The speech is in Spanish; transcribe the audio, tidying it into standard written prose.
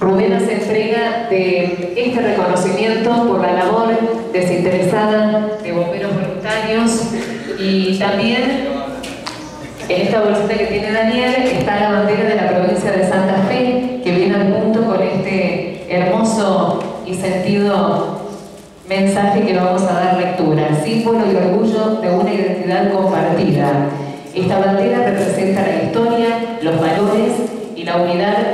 Rubén hace entrega de este reconocimiento por la labor desinteresada de bomberos voluntarios, y también en esta bolsita que tiene Daniel está la bandera de la provincia de Santa Fe, que viene al punto con este hermoso y sentido mensaje que vamos a dar lectura: símbolo y orgullo de una identidad compartida. Esta bandera representa la historia, los valores y la unidad